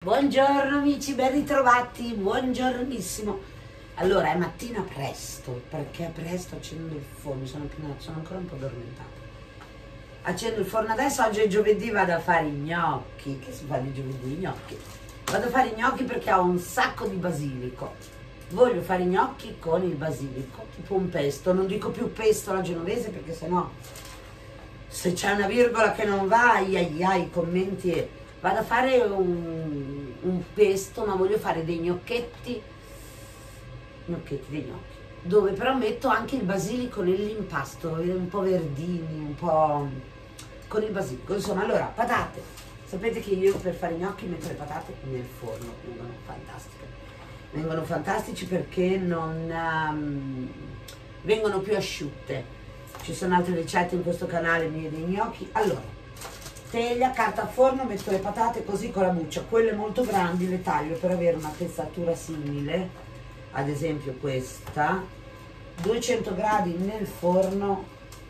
Buongiorno amici, ben ritrovati, buongiornissimo. Allora è mattina presto, perché presto accendo il forno, sono ancora un po' addormentata. Accendo il forno adesso, oggi è giovedì, vado a fare i gnocchi. Che si fa di giovedì? I gnocchi. Vado a fare i gnocchi perché ho un sacco di basilico. Voglio fare i gnocchi con il basilico, tipo un pesto. Non dico più pesto alla genovese perché sennò se c'è una virgola che non va, ai commenti. Vado a fare un pesto, ma voglio fare dei gnocchetti dei gnocchi, dove però metto anche il basilico nell'impasto, un po' verdini, un po' con il basilico. Insomma, allora, patate. Sapete che io per fare i gnocchi metto le patate nel forno, vengono fantastiche. Vengono fantastici perché non vengono più asciutte. Ci sono altre ricette in questo canale mie dei gnocchi. Allora, teglia, carta a forno, metto le patate così con la buccia. Quelle molto grandi le taglio per avere una pezzatura simile, ad esempio questa. 200 gradi nel forno,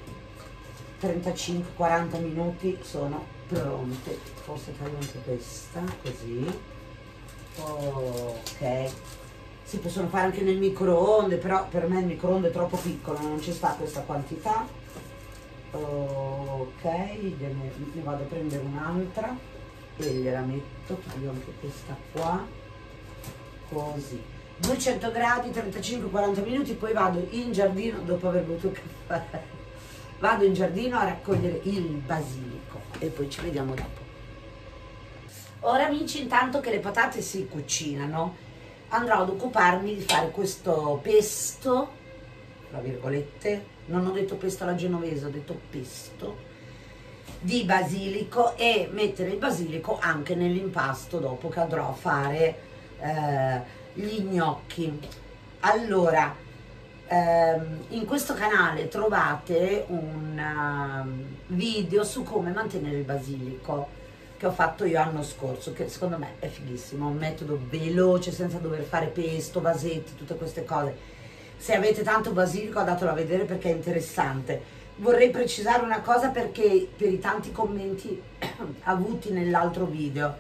35-40 minuti sono pronte. Forse taglio anche questa, così. Ok. Si possono fare anche nel microonde, però per me il microonde è troppo piccolo, non ci sta questa quantità. Ok, ne vado a prendere un'altra e gliela metto, taglio anche questa qua, così. 200 gradi, 35-40 minuti, poi vado in giardino, dopo aver bevuto il caffè, vado in giardino a raccogliere il basilico e poi ci vediamo dopo. Ora amici, intanto che le patate si cucinano, andrò ad occuparmi di fare questo pesto, tra virgolette, non ho detto pesto alla genovese, ho detto pesto di basilico, e mettere il basilico anche nell'impasto dopo che andrò a fare gli gnocchi. Allora, in questo canale trovate un video su come mantenere il basilico che ho fatto io l'anno scorso, che secondo me è fighissimo, un metodo veloce senza dover fare pesto, vasetti, tutte queste cose. Se avete tanto basilico andatelo a vedere perché è interessante. Vorrei precisare una cosa perché per i tanti commenti avuti nell'altro video,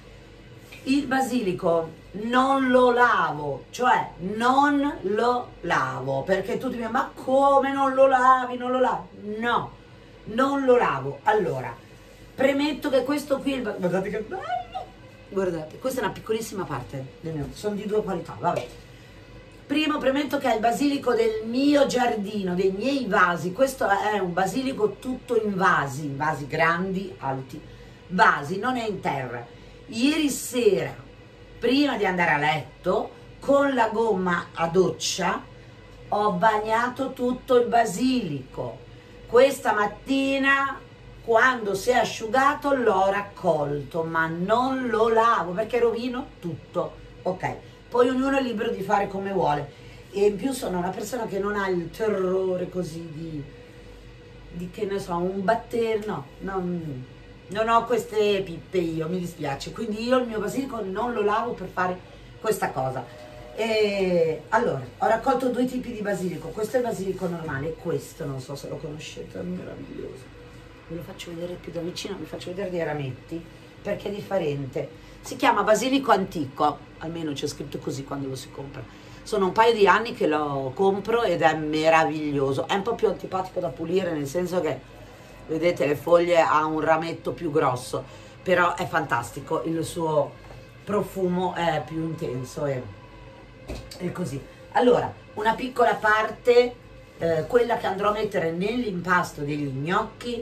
il basilico non lo lavo, cioè non lo lavo, perché tutti mi dicono ma come non lo lavi, non lo lavi? No, non lo lavo. Allora, premetto che questo qui, guardate che bello, guardate, questa è una piccolissima parte del mio, sono di due qualità, vabbè. Primo, premetto che è il basilico del mio giardino, dei miei vasi. Questo è un basilico tutto in vasi grandi, alti, vasi, non è in terra. Ieri sera, prima di andare a letto, con la gomma a doccia, ho bagnato tutto il basilico. Questa mattina, quando si è asciugato, l'ho raccolto, ma non lo lavo perché rovino tutto. Ok, poi ognuno è libero di fare come vuole. E in più sono una persona che non ha il terrore così di che ne so, un batterio, no, non ho queste pippe io, mi dispiace. Quindi io il mio basilico non lo lavo per fare questa cosa. E allora, ho raccolto due tipi di basilico. Questo è il basilico normale e questo, non so se lo conoscete, è meraviglioso. Ve lo faccio vedere più da vicino, vi faccio vedere dei rametti perché è differente. Si chiama basilico antico, almeno c'è scritto così quando lo si compra. Sono un paio di anni che lo compro ed è meraviglioso. È un po' più antipatico da pulire, nel senso che, vedete, le foglie ha un rametto più grosso, però è fantastico, il suo profumo è più intenso e così. Allora, una piccola parte, quella che andrò a mettere nell'impasto degli gnocchi,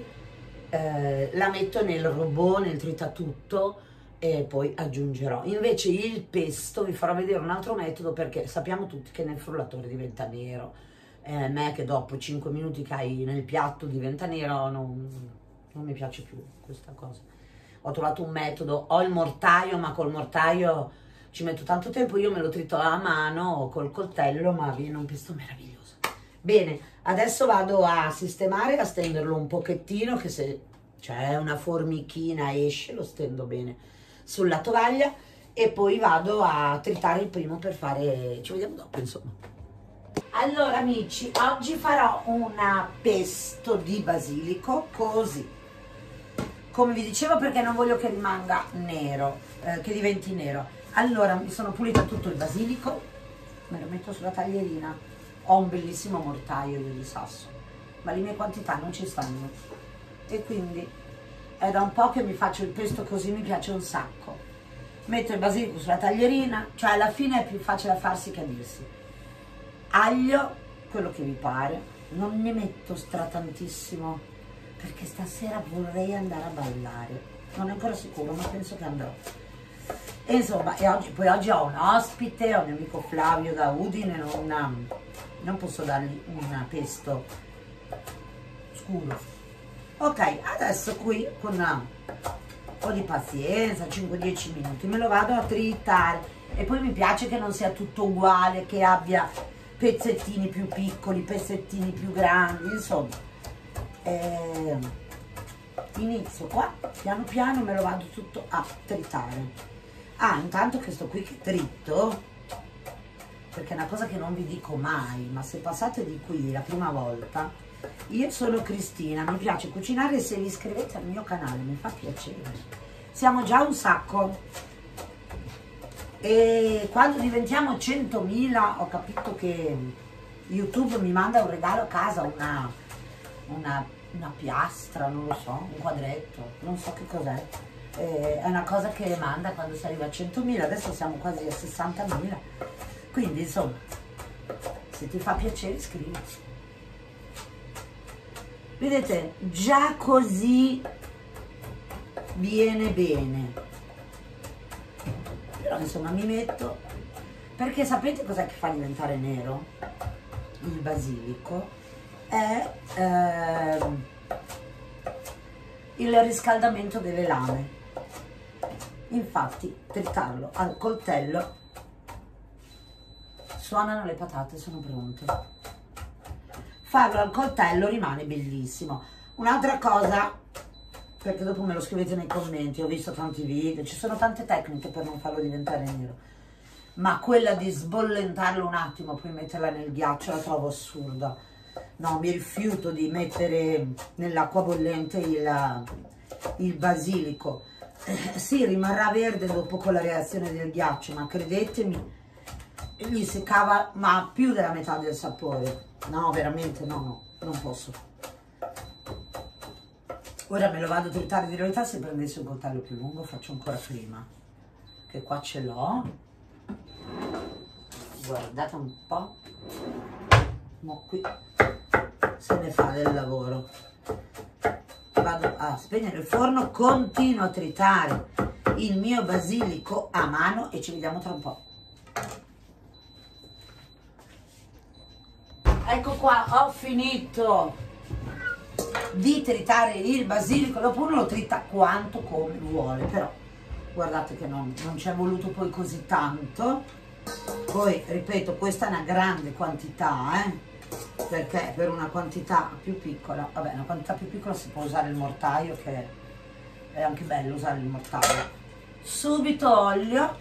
la metto nel robot, nel tritatutto, e poi aggiungerò. Invece il pesto vi farò vedere un altro metodo, perché sappiamo tutti che nel frullatore diventa nero. Me che dopo 5 minuti che hai nel piatto diventa nero, non mi piace più questa cosa. Ho trovato un metodo, ho il mortaio, ma col mortaio ci metto tanto tempo, io me lo trito a mano o col coltello, ma viene un pesto meraviglioso. Bene, adesso vado a sistemare, a stenderlo un pochettino, che se c'è una formichina esce, lo stendo bene sulla tovaglia, e poi vado a tritare il primo per fare, ci vediamo dopo insomma. Allora amici, oggi farò una pesto di basilico così, come vi dicevo, perché non voglio che rimanga nero. che diventi nero. Allora mi sono pulita tutto il basilico, me lo metto sulla taglierina. Ho un bellissimo mortaio io di sasso, ma le mie quantità non ci stanno e quindi è da un po' che mi faccio il pesto così, mi piace un sacco. Metto il basilico sulla taglierina, cioè alla fine è più facile a farsi che a dirsi. Aglio, quello che vi pare, non ne metto tantissimo perché stasera vorrei andare a ballare, non è ancora sicuro ma penso che andrò. E insomma, poi oggi ho un ospite, ho un mio amico Flavio da Udine, non posso dargli un pesto scuro. Ok, adesso qui con un po' di pazienza, 5-10 minuti, me lo vado a tritare e poi mi piace che non sia tutto uguale, che abbia pezzettini più piccoli, pezzettini più grandi, insomma. Inizio qua, piano piano me lo vado tutto a tritare. Ah, intanto che sto qui che tritto, perché è una cosa che non vi dico mai, ma se passate di qui la prima volta, io sono Cristina, mi piace cucinare e se vi iscrivete al mio canale mi fa piacere. Siamo già un sacco e quando diventiamo 100.000 ho capito che YouTube mi manda un regalo a casa, una piastra, non lo so, un quadretto, non so che cos'è. È una cosa che manda quando si arriva a 100.000, adesso siamo quasi a 60.000, quindi insomma, se ti fa piacere iscriviti. Vedete, già così viene bene, però insomma mi metto, perché sapete cos'è che fa diventare nero il basilico? È il riscaldamento delle lame. Infatti tritarlo al coltello, suonano le patate, sono pronte. Farlo al coltello rimane bellissimo. Un'altra cosa, perché dopo me lo scrivete nei commenti, ho visto tanti video, ci sono tante tecniche per non farlo diventare nero, ma quella di sbollentarlo un attimo poi metterla nel ghiaccio la trovo assurda. No, mi rifiuto di mettere nell'acqua bollente il basilico. Sì, rimarrà verde dopo con la reazione del ghiaccio, ma credetemi, gli si cava ma più della metà del sapore. No, veramente no, non posso. Ora me lo vado a tritare, di verità se prendessi un coltello più lungo faccio ancora prima, che qua ce l'ho. Guardate un po', mo qui se ne fa del lavoro. Vado a spegnere il forno, continuo a tritare il mio basilico a mano e ci vediamo tra un po'. Ecco qua, ho finito di tritare il basilico, dopo uno lo trita quanto come vuole, però guardate che non ci è voluto poi così tanto. Poi ripeto, questa è una grande quantità, perché per una quantità più piccola, vabbè, una quantità più piccola si può usare il mortaio, che è anche bello usare il mortaio. Subito olio,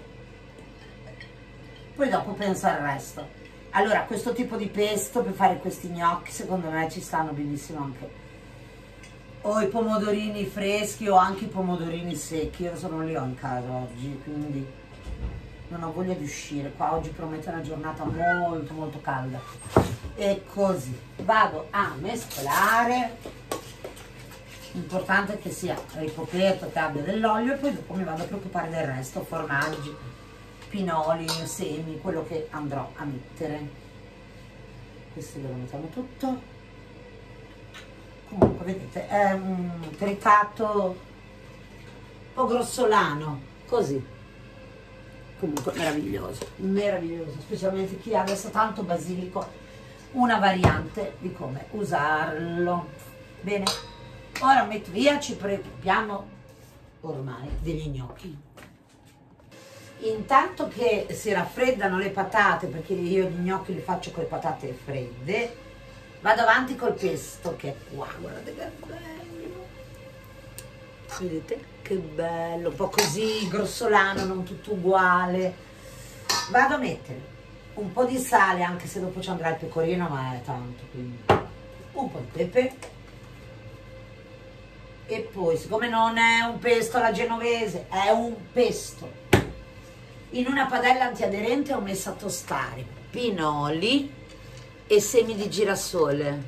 poi dopo penso al resto. Allora, questo tipo di pesto per fare questi gnocchi secondo me ci stanno benissimo anche o i pomodorini freschi o anche i pomodorini secchi. Io adesso non li ho in casa oggi, quindi non ho voglia di uscire. Qua oggi promette una giornata molto molto calda. E così vado a mescolare. L'importante è che sia ricoperto, che abbia dell'olio, e poi dopo mi vado a preoccupare del resto, formaggi, pinoli, semi, quello che andrò a mettere. Questo lo mettiamo tutto. Comunque vedete, è un tritato un po' grossolano, così. Comunque meraviglioso, meraviglioso, specialmente chi ha adesso tanto basilico, una variante di come usarlo. Bene, ora metto via, ci preoccupiamo ormai degli gnocchi. Intanto che si raffreddano le patate, perché io gli gnocchi li faccio con le patate fredde, vado avanti col pesto che è qua, guardate che bello, vedete che bello, un po' così grossolano, non tutto uguale. Vado a mettere un po' di sale, anche se dopo ci andrà il pecorino, ma è tanto, quindi un po' di pepe, E poi, siccome non è un pesto alla genovese, è un pesto, in una padella antiaderente ho messo a tostare pinoli e semi di girasole.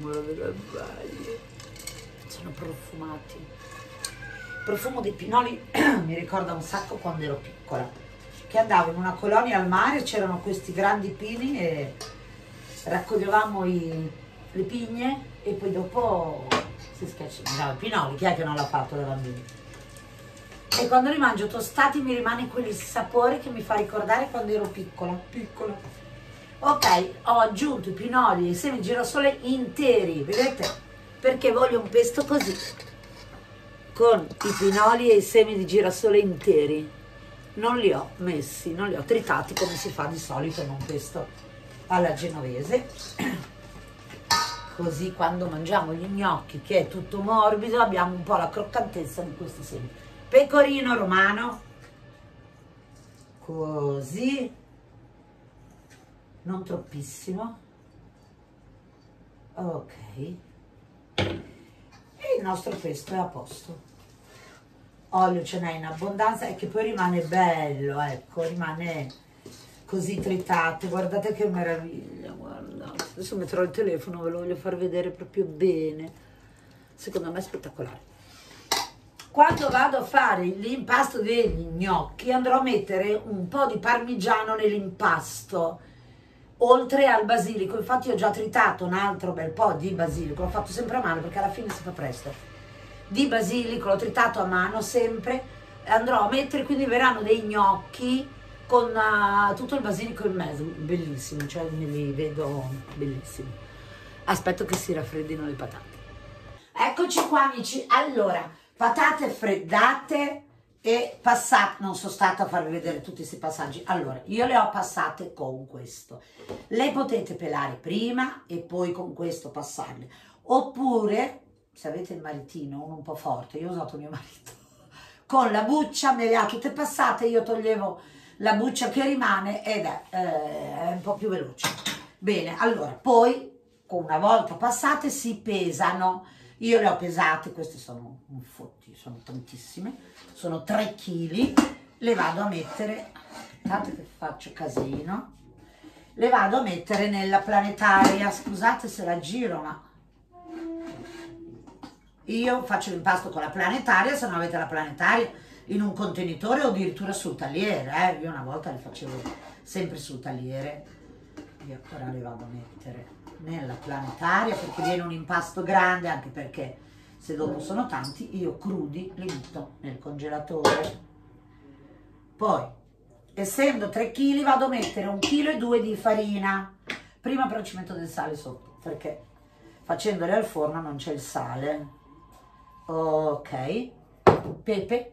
Sono profumati. Il profumo dei pinoli mi ricorda un sacco quando ero piccola, che andavo in una colonia al mare, c'erano questi grandi pini e raccoglievamo le pigne e poi dopo si schiacciavano i pinoli. Chi è che non l'ha fatto da bambini? E quando li mangio tostati mi rimane quel sapore che mi fa ricordare quando ero piccola. Ok, ho aggiunto i pinoli e i semi di girasole interi, vedete? Perché voglio un pesto così, con i pinoli e i semi di girasole interi. Non li ho messi, non li ho tritati come si fa di solito in un pesto alla genovese. Così quando mangiamo gli gnocchi, che è tutto morbido, abbiamo un po' la croccantezza di questi semi. Pecorino romano, così, non troppissimo. Ok. E il nostro pesto è a posto. Olio ce n'è in abbondanza e che poi rimane bello, ecco, rimane così tritato. Guardate che meraviglia, guardate. Adesso metterò il telefono, ve lo voglio far vedere proprio bene. Secondo me è spettacolare. Quando vado a fare l'impasto degli gnocchi andrò a mettere un po' di parmigiano nell'impasto, oltre al basilico. Infatti ho già tritato un altro bel po' di basilico, l'ho fatto sempre a mano perché alla fine si fa presto. Di basilico l'ho tritato a mano sempre, andrò a mettere, quindi verranno dei gnocchi con tutto il basilico in mezzo, bellissimo, cioè me li vedo bellissimi. Aspetto che si raffreddino le patate. Eccoci qua amici, allora, patate freddate e passate, non sono stata a farvi vedere tutti questi passaggi. Allora, io le ho passate con questo, le potete pelare prima e poi con questo passarle, oppure se avete il maritino, uno un po' forte, io ho usato mio marito, con la buccia me le ha tutte passate, io toglievo la buccia che rimane ed è un po' più veloce. Bene, allora, poi una volta passate si pesano. Io le ho pesate, queste sono un fotti, sono tantissime, sono 3 kg, le vado a mettere, aspettate che faccio casino, le vado a mettere nella planetaria, scusate se la giro, ma io faccio l'impasto con la planetaria, se non avete la planetaria in un contenitore o addirittura sul tagliere, io una volta le facevo sempre sul tagliere, io ora le vado a mettere nella planetaria perché viene un impasto grande, anche perché se dopo sono tanti io crudi li metto nel congelatore. Poi essendo 3 kg vado a mettere 1,2 kg di farina, prima però ci metto del sale sotto perché facendole al forno non c'è il sale. Ok, pepe,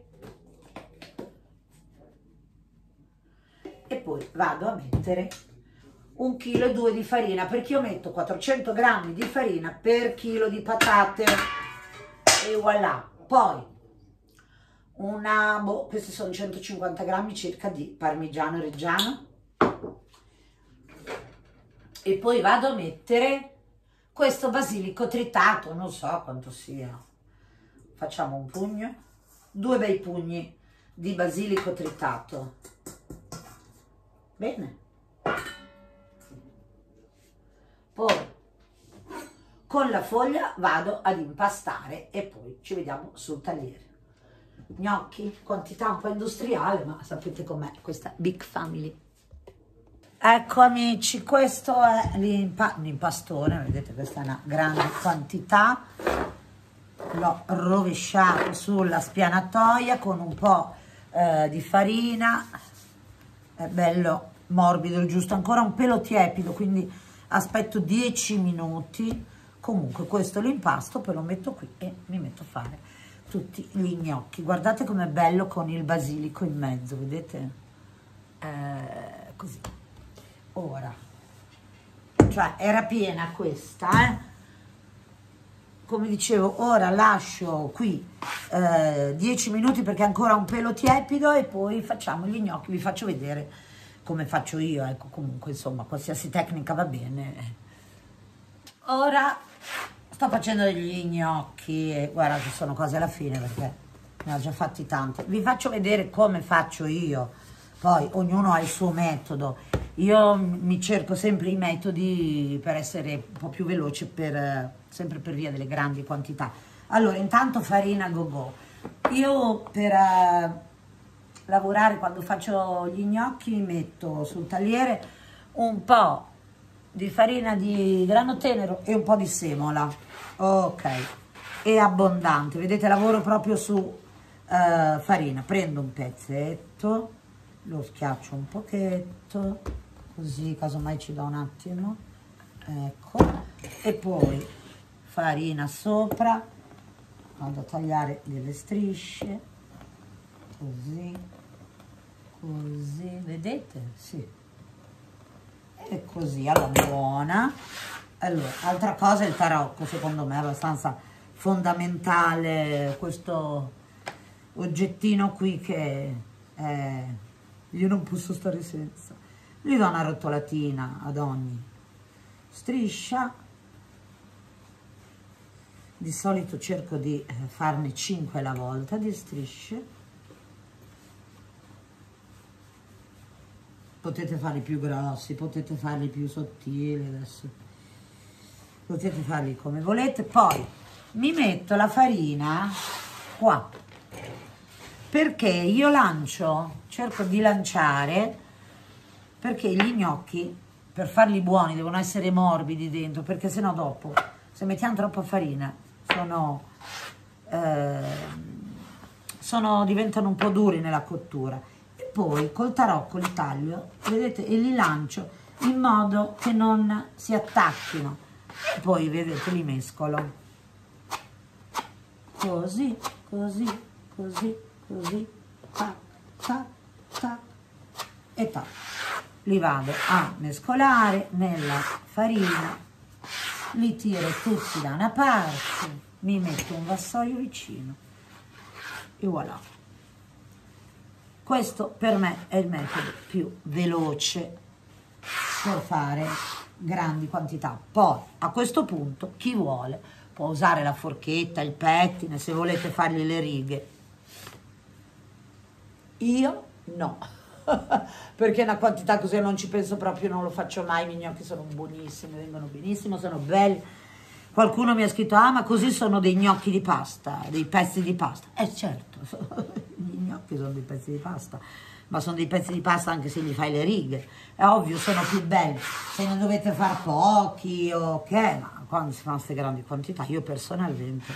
e poi vado a mettere 1,2 kg di farina, perché io metto 400 grammi di farina per chilo di patate e voilà. Poi questi sono 150 grammi circa di parmigiano reggiano e poi vado a mettere questo basilico tritato, non so quanto sia, facciamo un pugno, 2 bei pugni di basilico tritato. Bene. Poi con la foglia vado ad impastare e poi ci vediamo sul tagliere. Gnocchi, quantità un po' industriale, ma sapete com'è questa big family. Ecco amici, questo è l'impastone, vedete questa è una grande quantità. L'ho rovesciato sulla spianatoia con un po' di farina, è bello morbido il giusto, ancora un pelo tiepido, quindi aspetto 10 minuti. Comunque questo è l'impasto, poi lo metto qui e mi metto a fare tutti gli gnocchi. Guardate com'è bello con il basilico in mezzo, vedete? Così. Ora, cioè era piena questa, come dicevo, ora lascio qui 10 minuti perché è ancora un pelo tiepido e poi facciamo gli gnocchi, vi faccio vedere come faccio io, ecco, comunque insomma qualsiasi tecnica va bene. Ora sto facendo degli gnocchi e guarda che sono cose alla fine perché ne ho già fatti tanti. Vi faccio vedere come faccio io, poi ognuno ha il suo metodo. Io mi cerco sempre i metodi per essere un po' più veloce, sempre per via delle grandi quantità. Allora, intanto farina go-go. Io per lavorare quando faccio gli gnocchi metto sul tagliere un po' di farina di grano tenero e un po' di semola, ok, e abbondante, vedete, lavoro proprio su farina. Prendo un pezzetto, lo schiaccio un pochetto, così casomai ci do un attimo, ecco, e poi farina sopra, vado a tagliare delle strisce, così, così, vedete? Sì. E così alla buona. Allora, altra cosa è il tarocco, secondo me è abbastanza fondamentale questo oggettino qui che io non posso stare senza. Gli do una rotolatina ad ogni striscia, di solito cerco di farne 5 alla volta di strisce. Potete farli più grossi, potete farli più sottili, adesso potete farli come volete. Poi mi metto la farina qua, perché io cerco di lanciare, perché gli gnocchi per farli buoni devono essere morbidi dentro, perché sennò dopo se mettiamo troppa farina diventano un po' duri nella cottura. Poi col tarocco li taglio, vedete, e li lancio in modo che non si attacchino. E poi, vedete, li mescolo. Così, così, così, così, tac, tac, tac, e tac. Li vado a mescolare nella farina, li tiro tutti da una parte, mi metto un vassoio vicino e voilà. Questo per me è il metodo più veloce per fare grandi quantità. Poi a questo punto chi vuole può usare la forchetta, il pettine, se volete fargli le righe. Io no, perché una quantità così non ci penso proprio, non lo faccio mai. I miei gnocchi sono buonissimi, vengono benissimo, sono belli. Qualcuno mi ha scritto, ah ma così sono dei gnocchi di pasta, dei pezzi di pasta. Certo, gli gnocchi sono dei pezzi di pasta, ma sono dei pezzi di pasta anche se gli fai le righe. È ovvio, sono più belli. Se ne dovete far pochi, ok, ma quando si fanno queste grandi quantità, io personalmente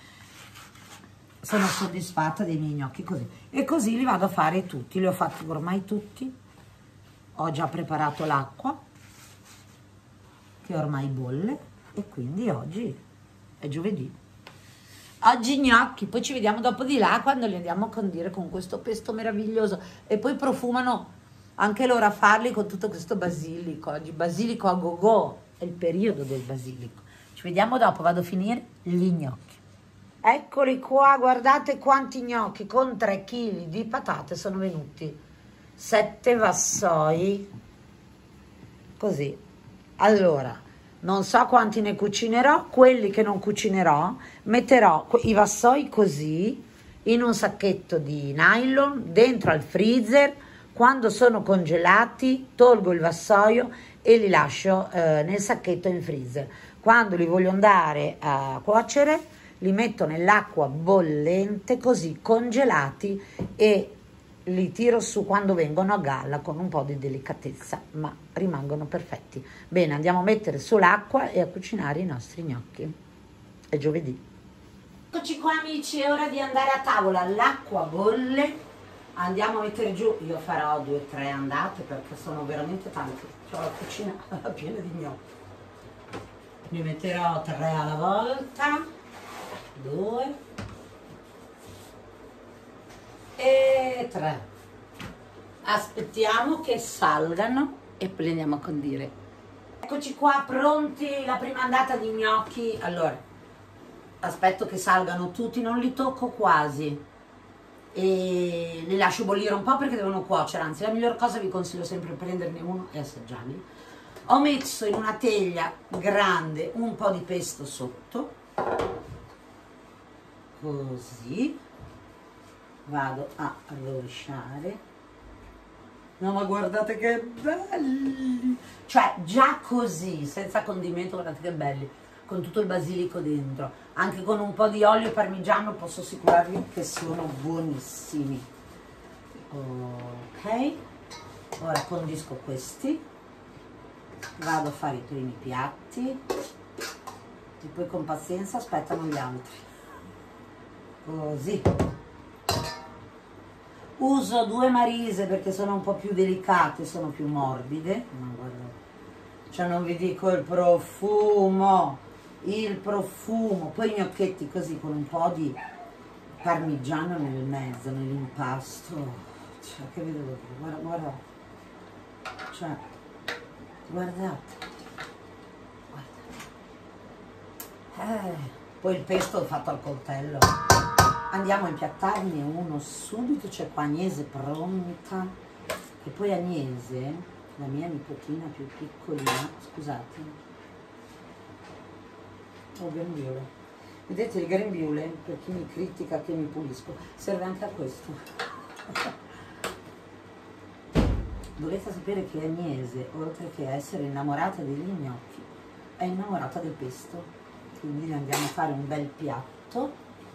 sono soddisfatta dei miei gnocchi così. E così li vado a fare tutti, li ho fatti ormai tutti. Ho già preparato l'acqua, che ormai bolle. E quindi oggi è giovedì. Oggi gnocchi, poi ci vediamo dopo di là quando li andiamo a condire con questo pesto meraviglioso. E poi profumano anche loro a farli con tutto questo basilico. Oggi basilico a go-go, è il periodo del basilico. Ci vediamo dopo, vado a finire gli gnocchi. Eccoli qua, guardate quanti gnocchi, con 3 kg di patate sono venuti. 7 vassoi, così. Allora, non so quanti ne cucinerò, quelli che non cucinerò, metterò i vassoi così, in un sacchetto di nylon, dentro al freezer. Quando sono congelati, tolgo il vassoio e li lascio nel sacchetto in freezer. Quando li voglio andare a cuocere, li metto nell'acqua bollente, così congelati, e li tiro su quando vengono a galla con un po' di delicatezza, ma rimangono perfetti. Bene, andiamo a mettere sull'acqua e a cucinare i nostri gnocchi. È giovedì. Eccoci qua amici, è ora di andare a tavola. L'acqua bolle, andiamo a mettere giù. Io farò 2 o 3 andate perché sono veramente tante. Ho la cucina piena di gnocchi. Ne metterò 3 alla volta, 2 e 3. Aspettiamo che salgano e poi li andiamo a condire. Eccoci qua pronti, la prima andata di gnocchi. Allora, aspetto che salgano tutti, non li tocco quasi e li lascio bollire un po' perché devono cuocere. Anzi, la miglior cosa, vi consiglio sempre prenderne uno e assaggiarli. Ho messo in una teglia grande un po' di pesto sotto, così, vado a rovesciare. No, ma guardate che belli! Cioè, già così, senza condimento, guardate che belli, con tutto il basilico dentro. Anche con un po' di olio parmigiano posso assicurarvi che sono buonissimi. Ok, ora condisco questi. Vado a fare i primi piatti e poi con pazienza aspettano gli altri. Così. Uso 2 marise perché sono un po' più delicate, sono più morbide. Ma guarda, cioè non vi dico il profumo, poi i gnocchetti così con un po' di parmigiano nel mezzo, nell'impasto. Cioè, che vi devo dire? Guarda, guarda. Cioè, guardate. Poi il pesto fatto al coltello. Andiamo a impiattarne uno subito, c'è qua Agnese pronta. E poi Agnese, la mia nipotina più piccolina, scusate, ho grembiule. Vedete il grembiule, per chi mi critica che mi pulisco, serve anche a questo. Dovete sapere che Agnese, oltre che essere innamorata degli gnocchi, è innamorata del pesto. Quindi andiamo a fare un bel piatto.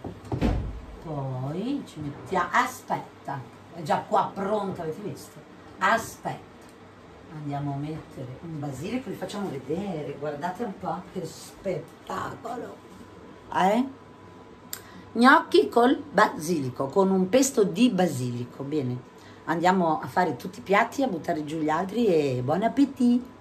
Poi ci mettiamo, aspetta, è già qua pronta, avete visto? Aspetta, andiamo a mettere un basilico, vi facciamo vedere, guardate un po' che spettacolo. Gnocchi col basilico, con un pesto di basilico, bene. Andiamo a fare tutti i piatti, a buttare giù gli altri e buon appetito!